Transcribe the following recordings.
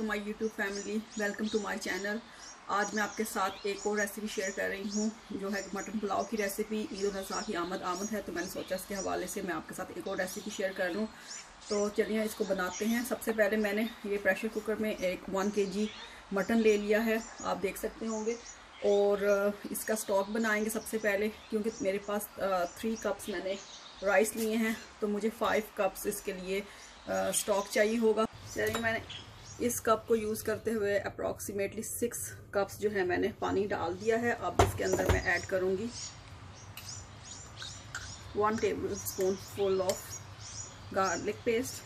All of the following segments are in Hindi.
My YouTube family, welcome to my channel. आज मैं आपके साथ एक और रेसिपी शेयर कर रही हूँ जो है मटन पुलाव की रेसिपी। ईद उल अज़हा की आमद है तो मैंने सोचा इसके हवाले से मैं आपके साथ एक और रेसिपी शेयर कर लूँ। तो चलिए इसको बनाते हैं। सबसे पहले मैंने ये प्रेशर कुकर में एक 1 kg मटन ले लिया है, आप देख सकते होंगे। और इसका स्टॉक बनाएंगे सबसे पहले, क्योंकि मेरे पास 3 कप्स मैंने राइस लिए हैं तो मुझे 5 कप्स इसके लिए स्टॉक चाहिए होगा। चलिए मैंने इस कप को यूज़ करते हुए अप्रॉक्सीमेटली 6 कप्स जो है मैंने पानी डाल दिया है। अब इसके अंदर मैं ऐड करूँगी 1 tablespoon full of garlic paste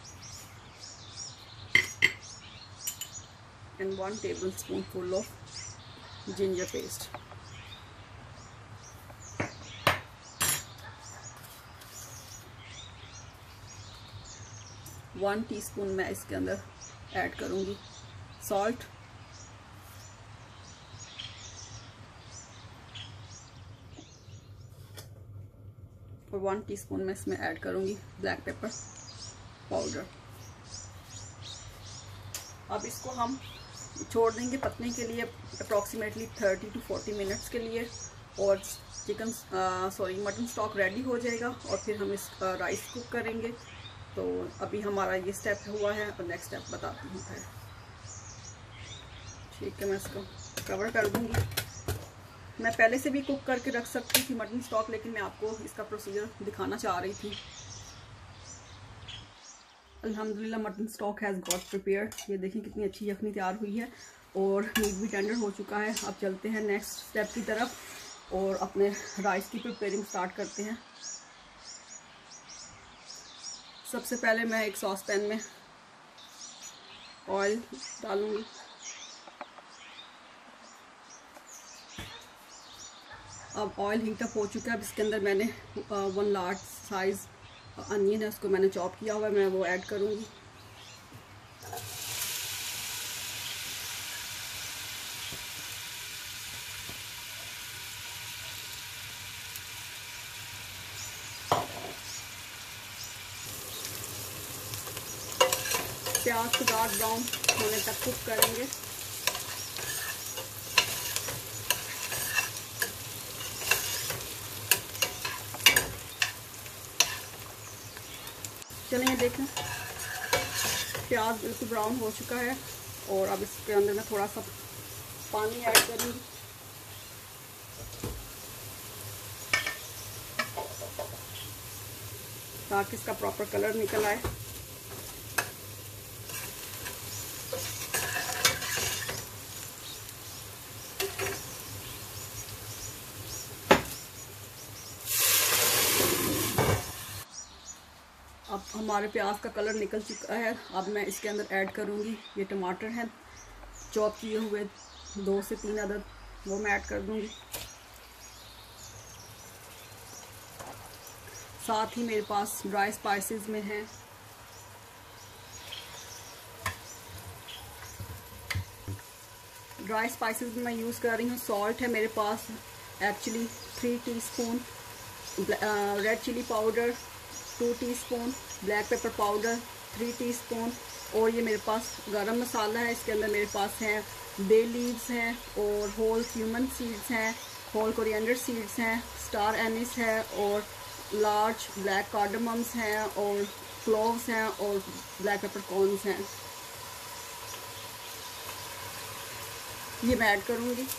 and 1 tablespoon full of ginger paste. One teaspoon मैं इसके अंदर ऐड करूँगी सॉल्ट, और 1 टीस्पून मैं इसमें ऐड करूँगी ब्लैक पेपर पाउडर। अब इसको हम छोड़ देंगे पकने के लिए अप्रॉक्सीमेटली 30 to 40 मिनट्स के लिए, और मटन स्टॉक रेडी हो जाएगा और फिर हम इस राइस कुक करेंगे। तो अभी हमारा ये स्टेप हुआ है और नेक्स्ट स्टेप बताती हूँ फिर। ठीक है, मैं इसको कवर कर दूँगी। मैं पहले से भी कुक करके रख सकती थी मटन स्टॉक, लेकिन मैं आपको इसका प्रोसीजर दिखाना चाह रही थी। अल्हम्दुलिल्लाह mutton stock has got prepared. ये देखिए कितनी अच्छी यखनी तैयार हुई है और मीट भी टेंडर हो चुका है। अब चलते हैं नेक्स्ट स्टेप की तरफ और अपने राइस की प्रिपेयरिंग स्टार्ट करते हैं। सबसे पहले मैं एक सॉस पैन में ऑयल डालूंगी। अब ऑयल हीट अप हो चुका है। अब इसके अंदर मैंने 1 लार्ज साइज अनियन है, उसको मैंने चॉप किया हुआ है, मैं वो ऐड करूंगी। प्याज को डार्क ब्राउन होने तक कुक करेंगे। चलिए देखें प्याज बिल्कुल ब्राउन हो चुका है और अब इसके अंदर मैं थोड़ा सा पानी ऐड करूँगी। ताकि इसका प्रॉपर कलर निकल आए। अब हमारे प्याज का कलर निकल चुका है। अब मैं इसके अंदर ऐड करूँगी ये टमाटर हैं चॉप किए हुए 2 से 3 अदद, वो मैं ऐड कर दूँगी। साथ ही मेरे पास ड्राई स्पाइसेस में है ड्राई स्पाइसेस में मैं यूज़ कर रही हूँ। सॉल्ट है मेरे पास actually 3 teaspoon, red chilli powder 2 teaspoon, black pepper powder 3 teaspoon, और ये मेरे पास गरम मसाला है। इसके अंदर मेरे पास हैं बे लीव्स हैं और होल क्यूमन सीड्स हैं, होल कोरिएंडर सीड्स हैं, स्टार एनिस है और लार्ज ब्लैक कार्डमम्स हैं और क्लोव्स हैं और ब्लैक पेपर कॉर्न्स हैं। ये मैं ऐड करूँगी।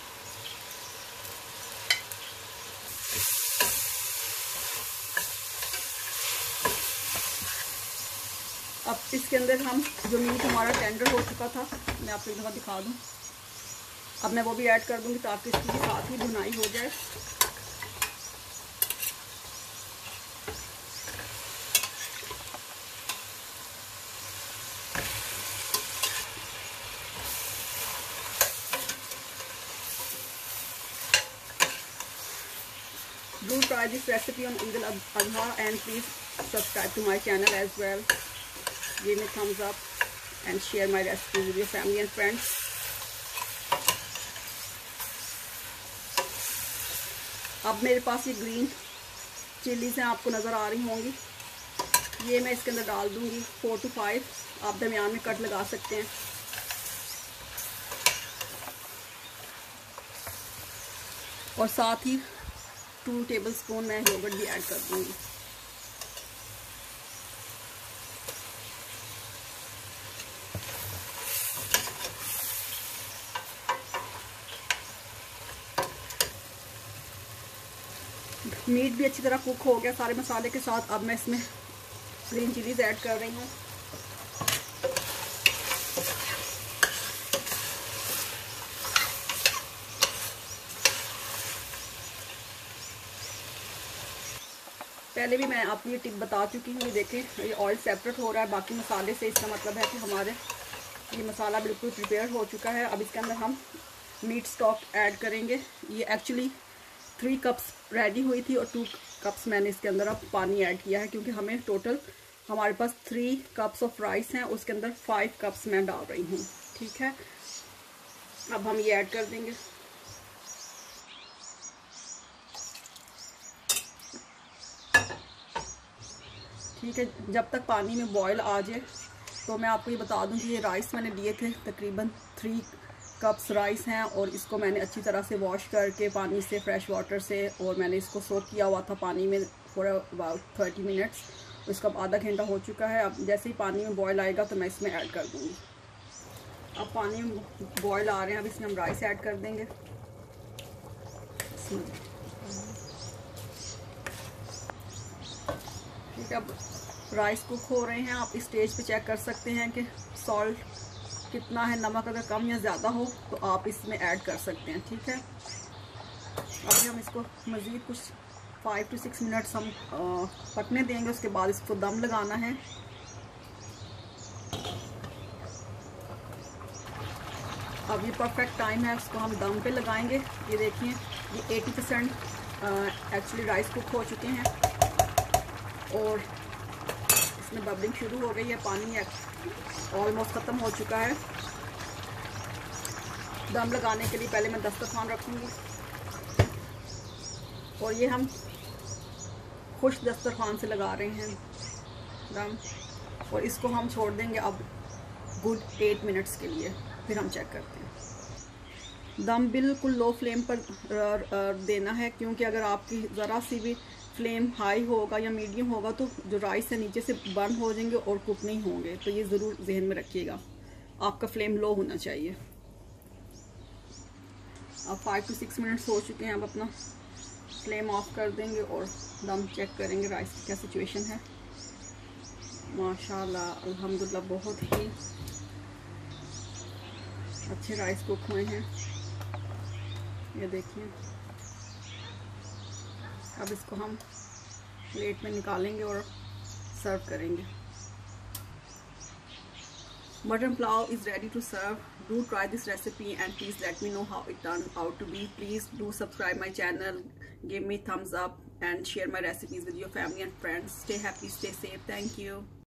अब इसके अंदर हम जो मीट हमारा टेंडर हो चुका था, मैं आपको एक दफ़ा दिखा दूँ। अब मैं वो भी ऐड कर दूँगी ताकि इसकी साथ ही भुनाई हो जाए। Do try this recipe on Eid al-Adha and please subscribe to my channel as well. Give me thumbs up and share my recipe with your family and friends. अब मेरे पास ये ग्रीन चिलीज़ हैं, आपको नज़र आ रही होंगी। ये मैं इसके अंदर डाल दूँगी 4 to 5, आप दरमियान में कट लगा सकते हैं। और साथ ही 2 टेबलस्पून मैं योगर्ट भी ऐड कर दूंगी। मीट भी अच्छी तरह कुक हो गया सारे मसाले के साथ। अब मैं इसमें ग्रीन चिलीज ऐड कर रही हूँ। पहले भी मैं आपको ये टिप बता चुकी हूँ। ये देखें, ये ऑयल सेपरेट हो रहा है बाकी मसाले से। इसका मतलब है कि हमारे ये मसाला बिल्कुल प्रिपेयर हो चुका है। अब इसके अंदर हम मीट स्टॉक ऐड करेंगे। ये एक्चुअली 3 कप्स रेडी हुई थी और 2 कप्स मैंने इसके अंदर अब पानी ऐड किया है, क्योंकि हमें टोटल हमारे पास 3 कप्स ऑफ राइस हैं, उसके अंदर 5 कप्स मैं डाल रही हूँ। ठीक है, अब हम ये ऐड कर देंगे। ठीक है, जब तक पानी में बॉयल आ जाए। तो मैं आपको ये बता दूं कि ये राइस मैंने लिए थे, तकरीबन 3 कप्स राइस हैं, और इसको मैंने अच्छी तरह से वॉश करके पानी से, फ्रेश वाटर से, और मैंने इसको सोक किया हुआ था पानी में फॉर अबाउट 30 मिनट्स। इसका आधा घंटा हो चुका है। अब जैसे ही पानी में बॉयल आएगा तो मैं इसमें ऐड कर दूँगी। अब पानी में बॉयल आ रहे हैं, अब इसमें हम राइस ऐड कर देंगे। ठीक है, अब राइस कुक हो रहे हैं। आप इस स्टेज पे चेक कर सकते हैं कि सॉल्ट कितना है, नमक अगर कम या ज़्यादा हो तो आप इसमें ऐड कर सकते हैं। ठीक है, अभी हम इसको मज़ीद कुछ 5 to 6 मिनट्स हम पकने देंगे। उसके बाद इसको दम लगाना है। अब ये परफेक्ट टाइम है, उसको हम दम पे लगाएंगे। ये देखिए, ये 80% एक्चुअली राइस कुक हो चुके हैं और इसमें बबलिंग शुरू हो गई है। पानी ऑलमोस्ट ख़त्म हो चुका है। दम लगाने के लिए पहले मैं दस्तरखान रखूँगी, और ये हम खुश दस्तरखान से लगा रहे हैं दम, और इसको हम छोड़ देंगे अब गुड 8 मिनट्स के लिए। फिर हम चेक करते हैं। दम बिल्कुल लो फ्लेम पर देना है, क्योंकि अगर आपकी ज़रा सी भी फ्लेम हाई होगा या मीडियम होगा तो जो राइस है नीचे से बर्न हो जाएंगे और कुक नहीं होंगे। तो ये ज़रूर जहन में रखिएगा, आपका फ्लेम लो होना चाहिए। अब 5 to 6 मिनट्स हो चुके हैं। अब अपना फ्लेम ऑफ कर देंगे और दम चेक करेंगे राइस की क्या सिचुएशन है। माशाल्लाह, अल्हम्दुलिल्लाह, बहुत ही अच्छे राइस कुक हुए हैं। ये देखिए, अब इसको हम प्लेट में निकालेंगे और सर्व करेंगे। Mutton pulao is ready to serve. Do try this recipe and please let me know how it turned out to be. Please do subscribe my channel, give me thumbs up and share my recipes with your family and friends. Stay happy, stay safe. Thank you.